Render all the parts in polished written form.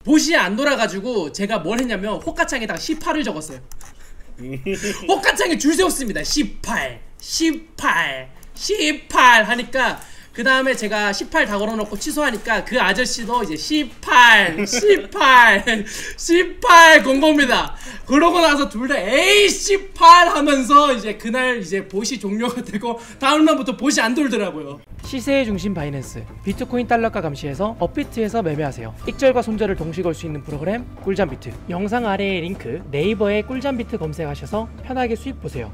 보시 안 돌아가지고 제가 뭘 했냐면 호가창에다가 18을 적었어요. 호가창에 줄 세웠습니다. 18 하니까 그 다음에 제가 18 다 걸어놓고 취소하니까 그 아저씨도 이제 18 건 겁니다. 그러고 나서 둘 다 에이 18 하면서 이제 그날 이제 보시 종료가 되고 다음날부터 보시 안 돌더라고요. 시세의 중심 바이낸스, 비트코인 달러가 감시해서 업비트에서 매매하세요. 익절과 손절을 동시 걸 수 있는 프로그램 꿀잠비트. 영상 아래의 링크 네이버에 꿀잠비트 검색하셔서 편하게 수익 보세요.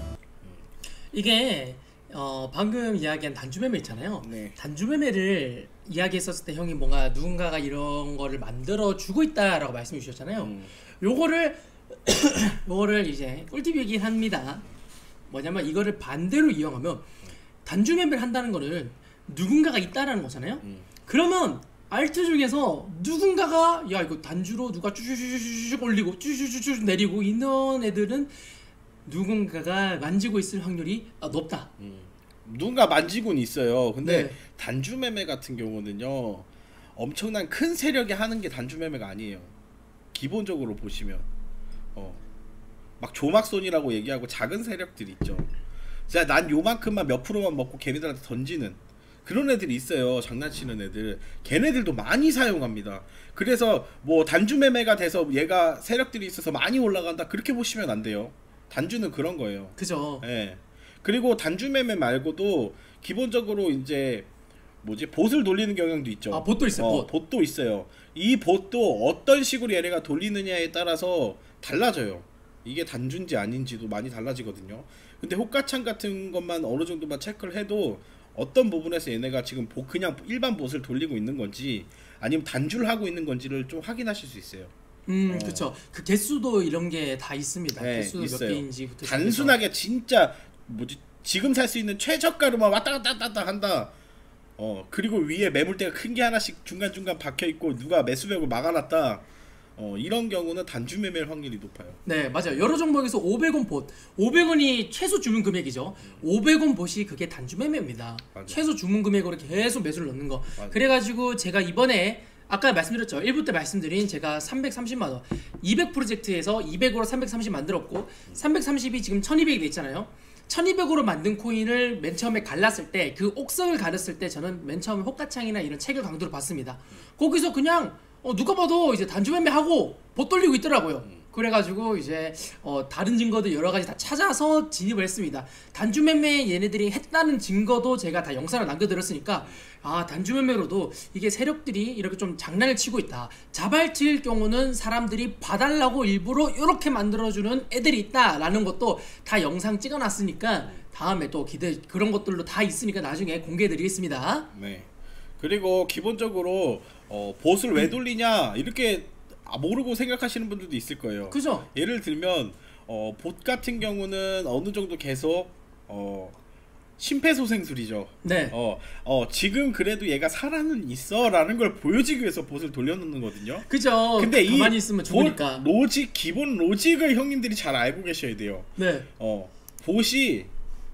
이게 방금 이야기한 단주매매 있잖아요. 네. 단주매매를 이야기했었을 때 형이 뭔가 누군가가 이런 거를 만들어 주고 있다라고 말씀해 주셨잖아요. 요거를 이제 꿀팁이긴 합니다. 뭐냐면 이거를 반대로 이용하면 단주매매를 한다는 거는 누군가가 있다라는 거잖아요. 그러면 알트 중에서 누군가가 야 이거 단주로 누가 쭈쭈쭈쭈 올리고 쭈쭈쭈쭈 내리고 이런 애들은 누군가가 만지고 있을 확률이 높다. 누군가 만지고는 있어요. 근데 네. 단주매매 같은 경우는요 엄청난 큰 세력이 하는 게 단주매매가 아니에요. 기본적으로 보시면 막 조막손이라고 얘기하고 작은 세력들이 있죠. 진짜 난 요만큼만 몇 프로만 먹고 걔네들한테 던지는 그런 애들이 있어요. 장난치는 애들. 걔네들도 많이 사용합니다. 그래서 뭐 단주매매가 돼서 얘가 세력들이 있어서 많이 올라간다 그렇게 보시면 안 돼요. 단주는 그런 거예요. 그죠. 예. 그리고 단주매매 말고도 기본적으로 이제 뭐지 봇을 돌리는 경향도 있죠. 아 봇도 있어요. 봇도 있어요. 이 봇도 어떤 식으로 얘네가 돌리느냐에 따라서 달라져요. 이게 단주인지 아닌지도 많이 달라지거든요. 근데 호가창 같은 것만 어느 정도만 체크를 해도 어떤 부분에서 얘네가 지금 그냥 일반 봇을 돌리고 있는 건지 아니면 단주를 하고 있는 건지를 좀 확인하실 수 있어요. 그쵸. 그 개수도 이런 게 다 있습니다. 네, 개수도 몇 개인지부터 단순하게 진짜 뭐지 지금 살 수 있는 최저가로만 왔다 갔다 한다. 그리고 위에 매물대가 큰 게 하나씩 중간중간 박혀 있고 누가 매수벽을 막아놨다. 이런 경우는 단주 매매일 확률이 높아요. 네, 맞아요. 여러 종목에서 500원 봇, 500원이 최소 주문 금액이죠. 500원 봇이 그게 단주 매매입니다. 맞아. 최소 주문 금액으로 계속 매수를 넣는 거. 맞아. 그래가지고 제가 이번에 아까 말씀드렸죠. 1부 때 말씀드린 제가 330만원 200 프로젝트에서 200으로 330 만들었고 330이 지금 1200이 됐잖아요. 1200으로 만든 코인을 맨 처음에 갈랐을 때 그 옥석을 가렸을 때 저는 맨 처음에 호가창이나 이런 책을 강도를 봤습니다. 거기서 그냥 누가 봐도 이제 단주 매매하고 봇 돌리고 있더라고요. 그래가지고 이제 다른 증거들 여러 가지 다 찾아서 진입을 했습니다. 단주 매매 얘네들이 했다는 증거도 제가 다 영상을 남겨드렸으니까 아 단주 매매로도 이게 세력들이 이렇게 좀 장난을 치고 있다. 자발치일 경우는 사람들이 봐달라고 일부러 이렇게 만들어주는 애들이 있다라는 것도 다 영상 찍어놨으니까 다음에 또 그런 것들도 다 있으니까 나중에 공개해드리겠습니다. 네. 그리고 기본적으로 봇을 왜 돌리냐 이렇게 모르고 생각하시는 분들도 있을 거예요. 그죠? 예를 들면 봇 같은 경우는 어느 정도 계속 심폐소생술이죠. 네. 지금 그래도 얘가 살아는 있어라는 걸 보여주기 위해서 봇을 돌려놓는 거든요. 그죠. 근데 가만히 있으면 죽으니까. 기본 로직을 형님들이 잘 알고 계셔야 돼요. 네. 봇이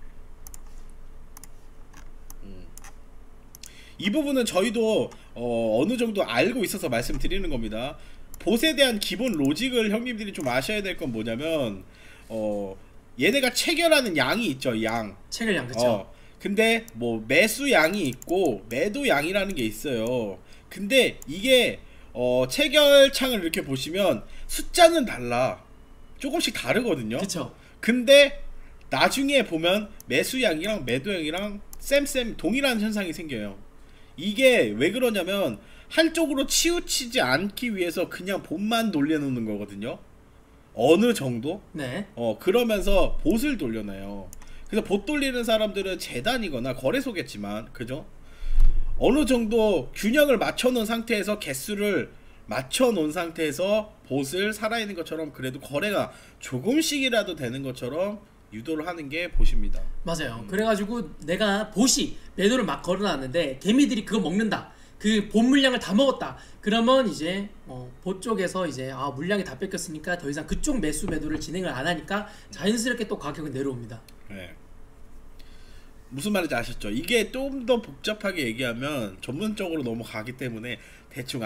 이 부분은 저희도 어느 정도 알고 있어서 말씀드리는 겁니다. 봇에 대한 기본 로직을 형님들이 좀 아셔야 될 건 뭐냐면 얘네가 체결하는 양이 있죠. 양. 체결량 그쵸. 근데 뭐 매수 양이 있고 매도 양이라는 게 있어요. 근데 이게 체결창을 이렇게 보시면 숫자는 달라. 조금씩 다르거든요. 그쵸. 근데 나중에 보면 매수 양이랑 매도 양이랑 쌤 동일한 현상이 생겨요. 이게 왜 그러냐면 한쪽으로 치우치지 않기 위해서 그냥 봇만 돌려놓는 거거든요. 어느 정도? 네. 그러면서 봇을 돌려놔요. 그래서 봇 돌리는 사람들은 재단이거나 거래소겠지만, 그죠? 어느 정도 균형을 맞춰놓은 상태에서 개수를 맞춰놓은 상태에서 봇을 살아있는 것처럼 그래도 거래가 조금씩이라도 되는 것처럼 유도를 하는 게 봇입니다. 맞아요. 그래가지고 내가 봇이 매도를 막 걸어놨는데 개미들이 그거 먹는다. 그 봇 물량을 다 먹었다. 그러면 이제 봇 쪽에서 이제 물량이 다 뺏겼으니까 더 이상 그쪽 매도를 진행을 안 하니까 자연스럽게 또 가격은 내려옵니다. 네. 무슨 말인지 아셨죠? 이게 좀 더 복잡하게 얘기하면 전문적으로 넘어가기 때문에 대충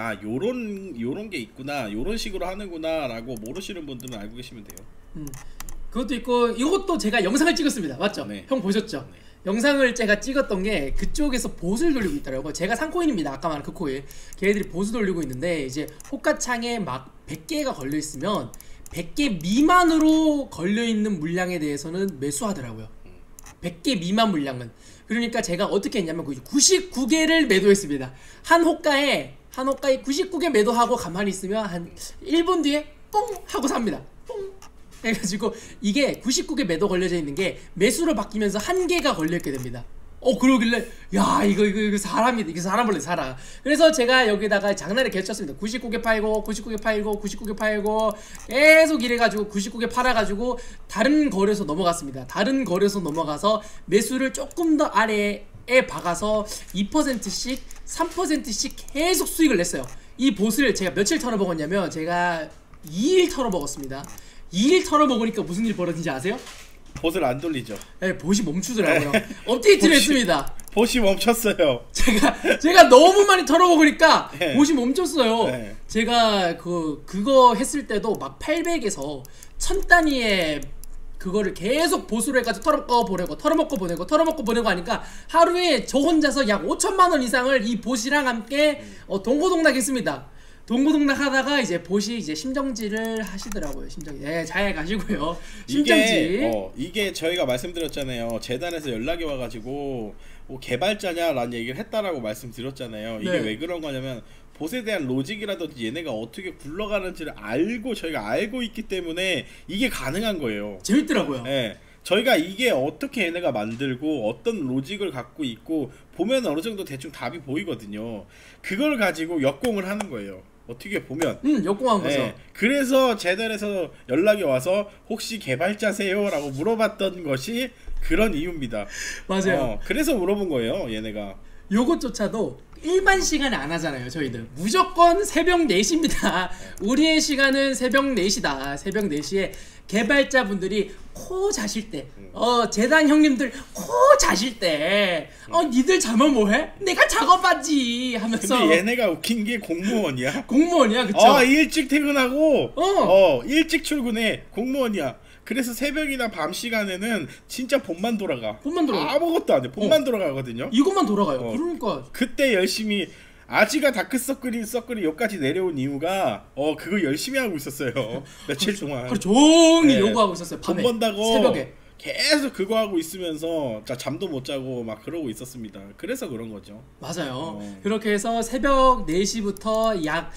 요런 게 있구나, 요런 식으로 하는구나라고 모르시는 분들은 알고 계시면 돼요. 그것도 있고 이것도 제가 영상을 찍었습니다. 맞죠? 네. 형 보셨죠? 네. 영상을 제가 찍었던 게 그쪽에서 봇을 돌리고 있더라고요. 제가 상코인입니다. 아까 말한 그 코인. 걔네들이 봇을 돌리고 있는데 이제 호가창에 막 100개가 걸려 있으면 100개 미만으로 걸려 있는 물량에 대해서는 매수하더라고요. 100개 미만 물량은. 그러니까 제가 어떻게 했냐면 99개를 매도했습니다. 한 호가에 99개 매도하고 가만히 있으면 한 1분 뒤에 뽕 하고 삽니다. 뽕 해가지고 이게 99개 매도 걸려져 있는 게 매수로 바뀌면서 한 개가 걸려있게 됩니다. 그러길래 야 이거 사람이다. 이게 사람 원래 사람. 그래서 제가 여기다가 장난을 개쳤습니다. 99개 팔고 99개 팔고 99개 팔고 계속 이래가지고 99개 팔아가지고 다른 거래소 넘어갔습니다. 다른 거래소 넘어가서 매수를 조금 더 아래에 박아서 2%씩 3%씩 계속 수익을 냈어요. 이 봇을 제가 며칠 털어먹었냐면 제가 2일 털어먹었습니다. 2일 털어먹으니까 무슨 일 벌어진지 아세요? 봇을 안 돌리죠. 네, 봇이 멈추더라고요. 업데이트를 했습니다. 봇이 멈췄어요. 제가 너무 많이 털어먹으니까 네. 봇이 멈췄어요. 네. 제가 그거 했을 때도 막 800에서 1000단위의 그거를 계속 보수를 해가지고 털어먹고 보내고 하니까 하루에 저 혼자서 약 5천만원 이상을 이 봇이랑 함께 동고동락 했습니다. 동고동락 하다가 이제 봇이 이제 심정지를 하시더라고요. 심정지. 네, 잘 가시고요. 심정지. 이게 저희가 말씀드렸잖아요. 재단에서 연락이 와가지고 개발자냐라는 얘기를 했다라고 말씀드렸잖아요. 이게 네. 왜 그런 거냐면 봇에 대한 로직이라든지 얘네가 어떻게 굴러가는지를 저희가 알고 있기 때문에 이게 가능한 거예요. 재밌더라고요. 네. 저희가 이게 어떻게 얘네가 만들고 어떤 로직을 갖고 있고 보면 어느 정도 대충 답이 보이거든요. 그걸 가지고 역공을 하는 거예요. 어떻게 보면 역공한 거죠. 네, 그래서 재단에서 연락이 와서 혹시 개발자세요? 라고 물어봤던 것이 그런 이유입니다. 맞아요. 그래서 물어본 거예요 얘네가. 요것조차도 일반 시간에 안 하잖아요. 저희들 무조건 새벽 4시입니다 우리의 시간은 새벽 4시다 새벽 4시에 개발자분들이 코 자실 때 재단 형님들 코 자실 때 니들 자면 뭐해? 내가 작업하지 하면서. 근데 얘네가 웃긴 게 공무원이야. 공무원이야. 그쵸? 일찍 퇴근하고 일찍 출근해. 공무원이야. 그래서 새벽이나 밤 시간에는 진짜 봄만 돌아가. 아무것도 안 돼. 봄만 돌아가거든요. 이것만 돌아가요. 그러니까 그때 열심히 아지가 다크서클이 여기까지 내려온 이유가 그거 열심히 하고 있었어요. 며칠 동안. 종일 요구하고 있었어요. 밤에 돈 번다고 새벽에 계속 그거 하고 있으면서 잠도 못 자고 막 그러고 있었습니다. 그래서 그런 거죠. 맞아요. 그렇게 해서 새벽 4시부터 약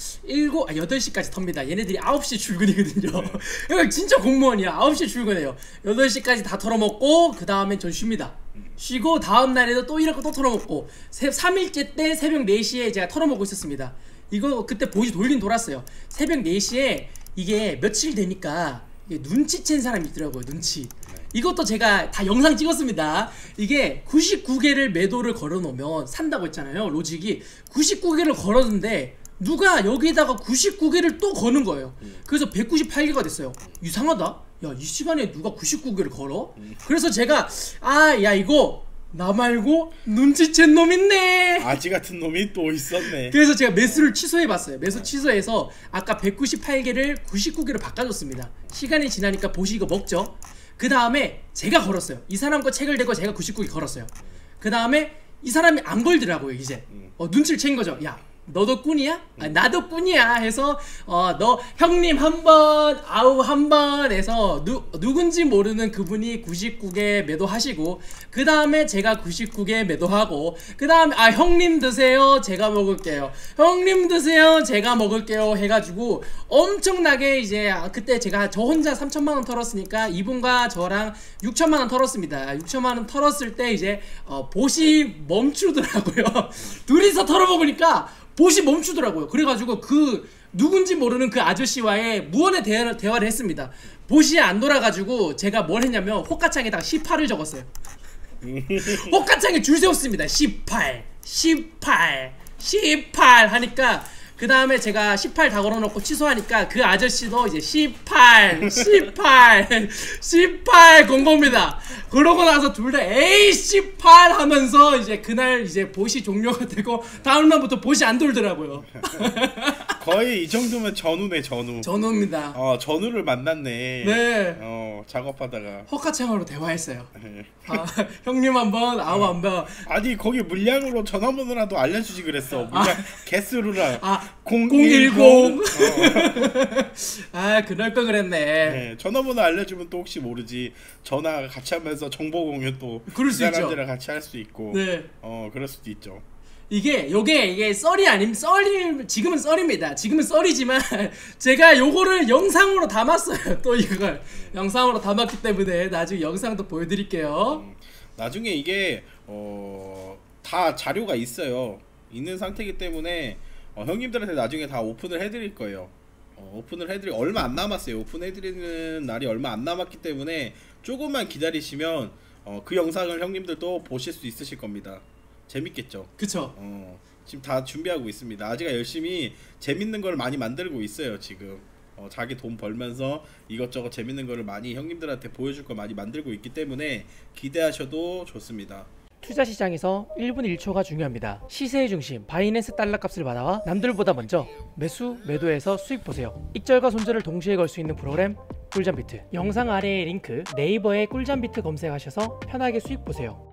8시까지 텁니다. 얘네들이 9시 출근이거든요. 그러니까 진짜 공무원이야. 9시에 출근해요. 8시까지 다 털어먹고 그 다음에 전 쉽니다. 쉬고 다음 날에도 또 이렇게 또 털어먹고 3일째 때 새벽 4시에 제가 털어먹고 있었습니다. 이거 그때 봇이 돌긴 돌았어요. 새벽 4시에 이게 며칠 되니까 눈치챈 사람이 있더라고요. 눈치. 이것도 제가 다 영상 찍었습니다. 이게 99개를 매도를 걸어놓으면 산다고 했잖아요. 로직이 99개를 걸었는데 누가 여기다가 99개를 또 거는 거예요. 그래서 198개가 됐어요. 이상하다. 야, 이 시간에 누가 99개를 걸어? 그래서 제가 야 이거 나 말고 눈치챈 놈 있네. 아지 같은 놈이 또 있었네. 그래서 제가 매수를 취소해봤어요. 매수 취소해서 아까 198개를 99개로 바꿔줬습니다. 시간이 지나니까 봇이 이거 먹죠. 그 다음에 제가 걸었어요. 이 사람 거 책을 대고 제가 99개 걸었어요. 그 다음에 이 사람이 안 걸더라고요. 이제 눈치를 챈 거죠. 야 너도 꾼이야? 나도 꾼이야 해서 너 형님 한번 아우 한번 해서 누군지 모르는 그분이 99개 매도하시고 그 다음에 제가 99개 매도하고 그 다음에 형님 드세요 제가 먹을게요 형님 드세요 제가 먹을게요 해가지고 엄청나게 이제 그때 제가 저 혼자 3천만원 털었으니까 이분과 저랑 6천만원 털었습니다. 6천만원 털었을 때 이제 봇이 멈추더라고요. 둘이서 털어먹으니까 봇이 멈추더라고요. 그래가지고 그 누군지 모르는 그 아저씨와의 무언의 대화를 했습니다. 봇이 안 돌아가지고 제가 뭘 했냐면 호가창에다가 18을 적었어요. 호가창에 줄 세웠습니다. 18 하니까 그 다음에 제가 18 다 걸어놓고 취소하니까 그 아저씨도 이제 18 건 겁니다. 그러고 나서 둘 다 에이 18 하면서 이제 그날 이제 봇이 종료가 되고 다음날부터 봇이 안 돌더라고요. 거의 이 정도면 전우네 전우. 전우입니다. 전우를 만났네. 네. 작업하다가 허카창으로 대화했어요. 형님 한번 아우 한번. 아니 거기 물량으로 전화번호라도 알려주지 그랬어. 물량 개수로랑 010. 그럴 거 그랬네. 네, 전화번호 알려주면 또 혹시 모르지. 전화 같이 하면서 정보 공유 또 그럴 수 있죠. 사람들이랑 같이 할 수 있고. 네. 그럴 수도 있죠. 이게 썰이 아님 지금은 썰입니다. 지금은 썰이지만 제가 요거를 영상으로 담았어요. 또 이걸 영상으로 담았기 때문에 나중에 영상도 보여드릴게요. 나중에 이게 다 자료가 있어요. 있는 상태이기 때문에 형님들한테 나중에 다 오픈을 해드릴 거예요. 오픈을 해드리 얼마 안 남았어요. 오픈해드리는 날이 얼마 안 남았기 때문에 조금만 기다리시면 그 영상을 형님들도 보실 수 있으실 겁니다. 재밌겠죠? 그쵸. 지금 다 준비하고 있습니다. 아직가 열심히 재밌는 걸 많이 만들고 있어요. 지금 자기 돈 벌면서 이것저것 재밌는 거를 많이 형님들한테 보여줄 걸 많이 만들고 있기 때문에 기대하셔도 좋습니다. 투자 시장에서 1분 1초가 중요합니다. 시세의 중심 바이낸스 달러 값을 받아와 남들보다 먼저 매수, 매도해서 수익 보세요. 익절과 손절을 동시에 걸 수 있는 프로그램 꿀잠비트. 영상 아래의 링크 네이버에 꿀잠비트 검색하셔서 편하게 수익 보세요.